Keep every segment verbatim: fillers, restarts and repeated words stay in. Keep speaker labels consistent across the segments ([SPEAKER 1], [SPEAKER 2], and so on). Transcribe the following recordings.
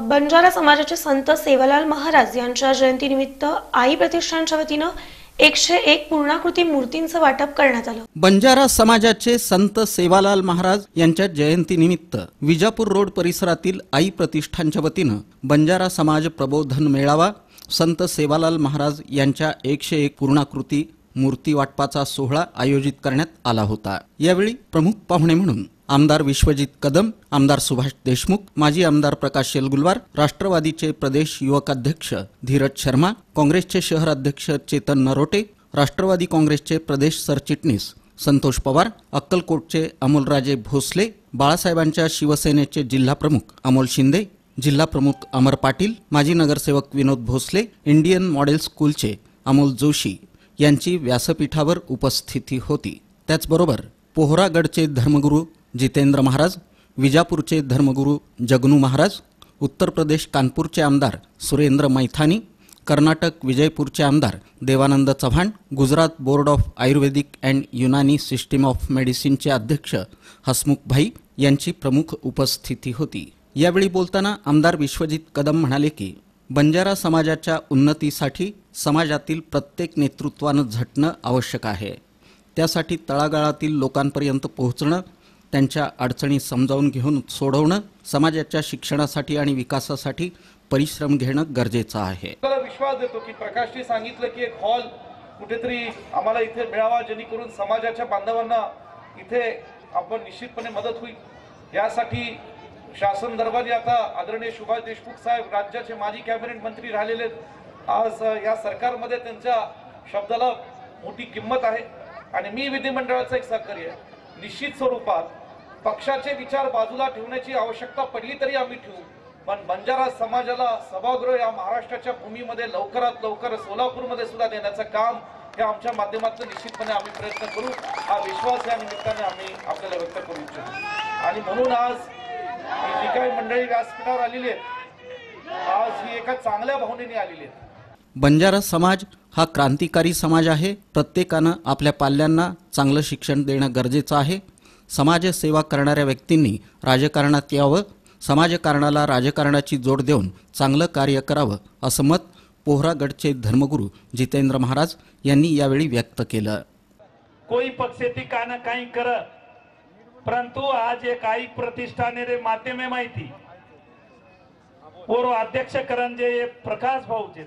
[SPEAKER 1] बंजारा समाजाचे संत सेवालाल महाराज यांच्या जयंतीनिमित्त आई प्रतिष्ठानच्या वतीनं एकशे एक पूर्णाकृती मूर्तींचं वाटप करण्यात आलं।
[SPEAKER 2] बंजारा समाजाचे संत सेवालाल महाराज यांच्या जयंतीनिमित्त विजापूर रोड परिसरातील आई प्रतिष्ठानच्या वतीनं बंजारा समाज प्रबोधन मेळावा संत सेवालाल महाराज यांच्या एकशे एक पूर्णाकृती मूर्ती वाटपाचा सोहळा आयोजित करण्यात आला होता। यावेळी प्रमुख पाहुणे म्हणून आमदार विश्वजित कदम, आमदार सुभाष देशमुख, माजी आमदार प्रकाश शेलगुलवार, राष्ट्रवादीचे प्रदेश युवक अध्यक्ष धीरज शर्मा, काँग्रेसचे शहर अध्यक्ष चेतन नरोटे, राष्ट्रवादी काँग्रेसचे प्रदेश सरचिटणीस संतोष पवार, अक्कलकोटचे अमोलराजे भोसले, बाळासाहेबांच्या शिवसेनेचे जिल्हा प्रमुख अमोल शिंदे, जिल्हा प्रमुख अमर पाटील, माजी नगरसेवक विनोद भोसले, इंडियन मॉडेल स्कूलचे अमोल जोशी यांची व्यासपीठावर उपस्थिती होती। त्याचबरोबर पोहरागडचे धर्मगुरू जितेंद्र महाराज, विजापूरचे धर्मगुरू जगनू महाराज, उत्तर प्रदेश कानपूरचे आमदार सुरेंद्र मैथानी, कर्नाटक विजयपूरचे आमदार Devanand Chavan, Gujarat board of ayurvedic and Unani system of मेडिसिनचे अध्यक्ष हसमुख भाई यांची प्रमुख उपस्थिती होती। यावेळी बोलताना आमदार विश्वजित कदम म्हणाले की बंजारा समाजाच्या उन्नतीसाठी समाजातील प्रत्येक नेतृत्वानं झटणं आवश्यक आहे। त्यासाठी तळागाळातील लोकांपर्यंत पोहोचणं, त्यांच्या अडचणी समजावून घेऊन सोडवणं, समाजाच्या शिक्षणासाठी आणि विकासासाठी परिश्रम घेणं गरजेचं आहे।
[SPEAKER 3] मला विश्वास देतो की प्रकाशजी सांगितलं की एक हॉल कुठेतरी आम्हाला इथे मिळावा जेणेकरून समाजाच्या बांधवांना इथे आपण निश्चितपणे मदत होईल। यासाठी शासन दरबारी आता आदरणीय सुभाष देशमुख साहेब राज्याचे माजी कॅबिनेट मंत्री राहिलेले, आज या सरकारमध्ये त्यांच्या शब्दाला मोठी किंमत आहे आणि मी विधिमंडळाचा एक सहकारी आहे। निश्चित स्वरूपात पक्षाचे विचार बाजूला ठेवण्याची आवश्यकता पडली तरी आम्ही ठेवू, पण बंजारा समाजाला सभागृह या महाराष्ट्राच्या भूमीमध्ये लवकरात लवकर सोलापूरमध्ये सुद्धा देण्याचं काम हे आमच्या माध्यमातून निश्चितपणे आम्ही प्रयत्न करू, हा विश्वास या निमित्ताने आम्ही आपल्याला व्यक्त करू इच्छितो। आणि म्हणून आज जी काही मंडळी व्यासपीठावर आलेली आहेत, आज ही एका चांगल्या भावनेने आलेली आहेत।
[SPEAKER 2] बंजारा समाज हा क्रांतिकारी समाज आहे। प्रत्येकानं आपल्या पाल्यांना चांगलं शिक्षण देणं गरजेचं आहे। समाजसेवा करणाऱ्या व्यक्तींनी राजकारणात यावं, समाजकारणाला राजकारणाची जोड देऊन चांगलं कार्य करावं, असं मत पोहरागडचे धर्मगुरू जितेंद्र महाराज यांनी यावेळी व्यक्त केलं।
[SPEAKER 4] कोई पक्षेती का ना काही कर, परंतु आज एक आई प्रतिष्ठाने रे माध्यमे माहिती और अध्यक्ष करंजे प्रकाश भाऊचे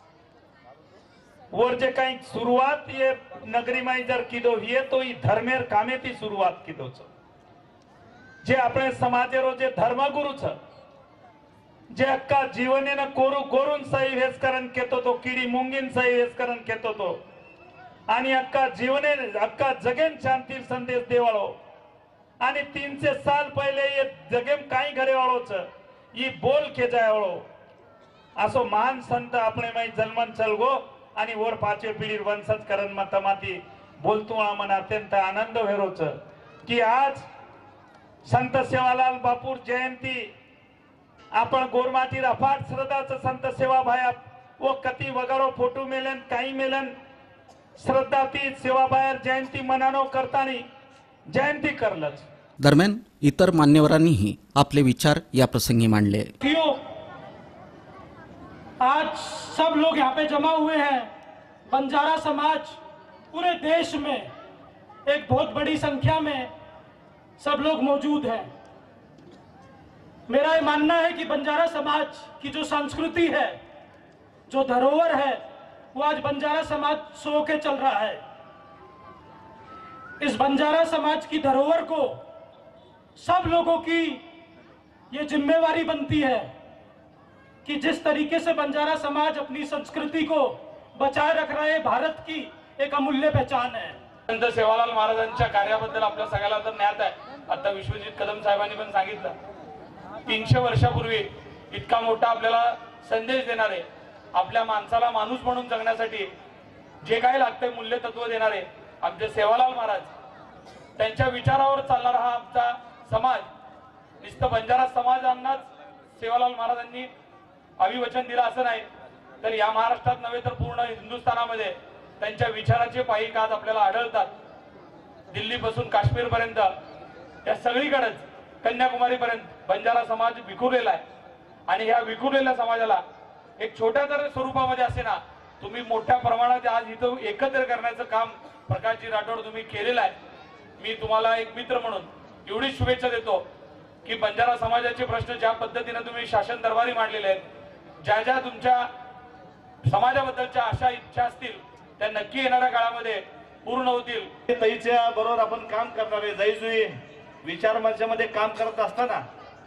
[SPEAKER 4] और जे काही सुरुवात ये नगरी माई जर किदो ये तो ही धर्मेर कामे ती सुरुवात किदो छ जे अपने समाजेरो जे धर्मगुरु छ जे अक्का जीवने न कोरु कोरून सही हेच करन केतो तो किडी मुंगीन सही हेच करन केतो तो आणि अक्का जीवने अक्का जगेन शांती संदेश देवाळो आणि तीनशे साल पहिले ये जगेम काही घरे वाळो छ ई बोल के जाय वाळो असो महान संत अपने माई जन्मन चलगो आणि वर पाचवे पिढी वंशज करण मतमाती बोलतो आम्हाला अत्यंत आनंद होरोच की आज संत सेवालाल बापूर जयंती आपण गोरमाची अफाट श्रद्धाचं संत सेवा भाया व कती वगारो फोटो मेलन काही मेलन श्रद्धा ती सेवा बाहेर जयंती मनानो करतानी जयंती करलच।
[SPEAKER 2] दरम्यान इतर मान्यवरांनीही आपले विचार या प्रसंगी मांडले।
[SPEAKER 5] आज सब लोग यहाँ पे जमा हुए हैं। बंजारा समाज पूरे देश में एक बहुत बड़ी संख्या में सब लोग मौजूद हैं। मेरा ये मानना है कि बंजारा समाज की जो संस्कृति है, जो धरोहर है, वो आज बंजारा समाज सो के चल रहा है। इस बंजारा समाज की धरोहर को सब लोगों की ये जिम्मेवारी बनती है कि जिस तरीके से बंजारा समाज अपनी संस्कृति को बचाए रख रहा है, भारत की एक अमूल्य पहचान है।
[SPEAKER 6] संत सेवालाल महाराजांच्या कार्याबद्दल आपल्या सगळ्याला तर ज्ञात आहे। आता विश्वजित कदम साहेबांनी पण सांगितलं, तीनशे वर्षापूर्वी इतका मोठा आपल्याला संदेश देणारे, आपल्या माणसाला माणूस म्हणून जगण्यासाठी जे काही लागते मूल्य तत्व देणारे आमचे सेवालाल महाराज, त्यांच्या विचारावर चालणारा हा आमचा समाज, नुसतं बंजारा समाजांनाच सेवालाल महाराजांनी अभिवचन दिलं असं नाही, तर या महाराष्ट्रात नव्हे तर पूर्ण हिंदुस्थानामध्ये त्यांच्या विचाराचे पायी आज आपल्याला आढळतात। दिल्लीपासून काश्मीर पर्यंत या सगळीकडेच कन्याकुमारी पर्यंत बंजारा समाज विखुरलेला आहे आणि ह्या विखुरलेल्या समाजाला एक छोट्या तर स्वरूपामध्ये असे ना तुम्ही मोठ्या प्रमाणात आज इथं एकत्र करण्याचं काम प्रकाशजी राठोड तुम्ही केलेलं आहे. मी तुम्हाला एक मित्र म्हणून एवढी शुभेच्छा देतो की बंजारा समाजाचे प्रश्न ज्या पद्धतीने तुम्ही शासन दरबारी मांडलेले आहेत, ज्या ज्या तुमच्या समाजाबद्दलच्या आशा इच्छा असतील त्या नक्की येणाऱ्या काळामध्ये पूर्ण होतील.
[SPEAKER 3] ताईच्या बरोबर आपण काम करणारे जैजुई विचार मंचामध्ये काम करत असताना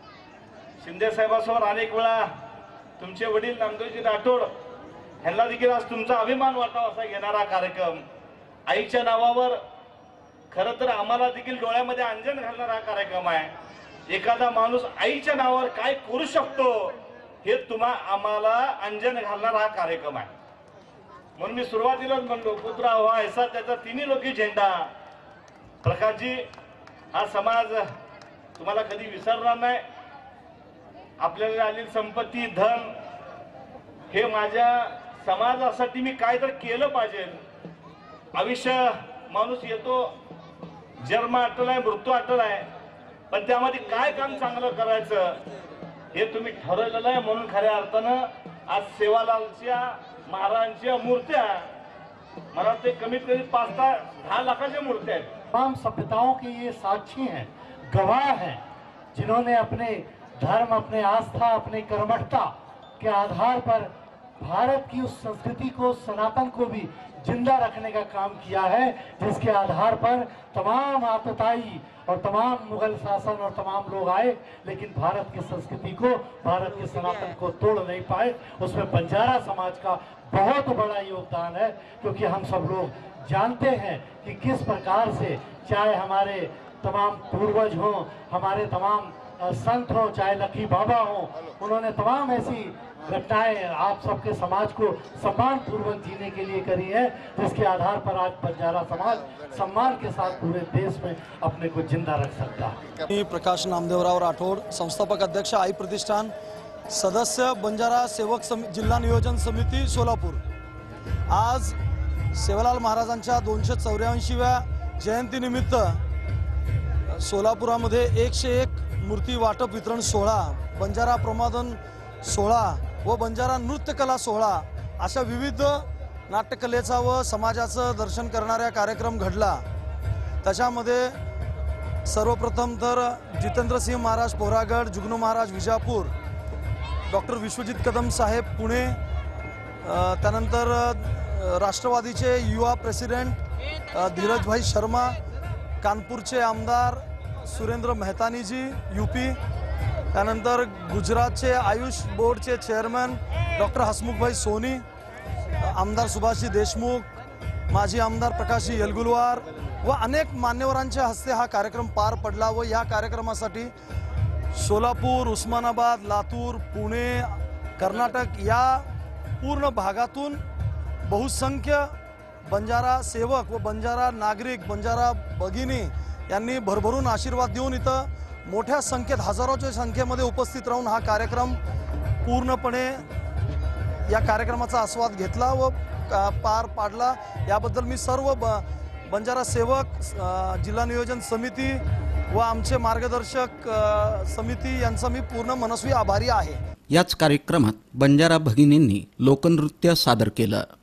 [SPEAKER 3] शिंदे साहेबांसमोर अनेक वेळा तुमचे वडील नामदेवजी राठोड ह्यांना देखील आज तुमचा अभिमान वाटावा असा घेणारा कार्यक्रम, आईच्या नावावर खरं तर आम्हाला देखील डोळ्यामध्ये अंजन घालणारा कार्यक्रम आहे. एखादा माणूस आईच्या नावावर काय करू शकतो हे तुम्हा आम्हाला अंजन घालणारा हा कार्यक्रम आहे. म्हणून मी सुरुवातीलाच म्हणलो पुत्रा हवा ऐसा त्याचा तिन्ही लोकी झेंडा. प्रकाशजी, हा समाज तुम्हाला कधी विसरणार नाही. आपल्याला आलेली संपत्ती धन हे माझ्या समाजासाठी मी काय तर केलं पाहिजे. आयुष्य माणूस येतो, जन्म अटल आहे, मृत्यू अटल आहे, पण त्यामध्ये काय काम चांगलं करायचं हे तुम्ही ठरवलेलं आहे. म्हणून खऱ्या अर्थानं आज सेवालालच्या महाराजांच्या मूर्त्या मला ते कमीत कमी पाच दहा लाखाच्या मूर्त्या आहेत.
[SPEAKER 7] तमाम सभ्यताओं के ये साक्षी हैं, गवाह हैं, जिन्होंने अपने धर्म, अपने आस्था, अपने कर्मठता के आधार पर भारत की उस संस्कृति को, सनातन को भी जिंदा रखने का काम किया है, जिसके आधार पर तमाम आतताई और तमाम मुगल शासन और तमाम लोग आए, लेकिन भारत की संस्कृति को, भारत के सनातन को तोड़ नहीं पाए. उसमें बंजारा समाज का बहुत बड़ा योगदान है, क्योंकि हम सब लोग जानते हैं कि किस प्रकार से, चाहे हमारे तमाम पूर्वज हों, हमारे तमाम संत हों, चाहे लकी बाबा हों, उन्होंने तमाम ऐसी घटनाएं आप सबके समाज को सम्मान पूर्वक जीने के लिए करी है, जिसके आधार पर आज बंजारा समाज सम्मान के साथ पूरे देश में अपने को जिंदा रख सकता है.
[SPEAKER 8] मी प्रकाश नामदेवराव राठोड, संस्थापक अध्यक्ष आई प्रतिष्ठान, सदस्य बंजारा सेवक समिती, जिल्हा नियोजन समिती सोलापूर. आज सेवालाल महाराजांच्या दोनशे चौऱ्याऐंशीव्या जयंतीनिमित्त सोलापुरामध्ये एकशे एक मूर्ती वाटप वितरण सोहळा, बंजारा प्रमादन सोहळा व बंजारा नृत्यकला सोहळा अशा विविध नाट्यकलेचा व समाजाचं दर्शन करणाऱ्या कार्यक्रम घडला. त्याच्यामध्ये सर्वप्रथम तर जितेंद्रसिंह महाराज पोहरागड, जुगनू महाराज विजापूर, डॉक्टर विश्वजित कदम साहेब पुणे, त्यानंतर राष्ट्रवादीचे युवा प्रेसिडेंट धीरजभाई शर्मा, कानपूरचे आमदार सुरेंद्र मेहतानीजी यूपी, त्यानंतर गुजरातचे आयुष बोर्डचे चेअरमन डॉक्टर हसमुखभाई सोनी, आमदार सुभाषजी देशमुख, माजी आमदार प्रकाशजी येलगुलवार व अनेक मान्यवरांच्या हस्ते हा कार्यक्रम पार पडला. व या कार्यक्रमासाठी सोलापूर, उस्मानाबाद, लातूर, पुणे, कर्नाटक या पूर्ण भागातून बहुसंख्य बंजारा सेवक व बंजारा नागरिक, बंजारा भगिनी यांनी भरभरून आशीर्वाद देऊन इथं मोठ्या संख्येत, हजारोच्या संख्येमध्ये उपस्थित राहून हा कार्यक्रम पूर्णपणे या कार्यक्रमाचा आस्वाद घेतला व पार पाडला. याबद्दल मी सर्व ब बंजारा सेवक, जिल्हा नियोजन समिती व आमचे मार्गदर्शक समिती यांचा मी पूर्ण मनस्वी आभारी आहे.
[SPEAKER 2] याच कार्यक्रमात बंजारा भगिनींनी लोकनृत्य सादर केलं.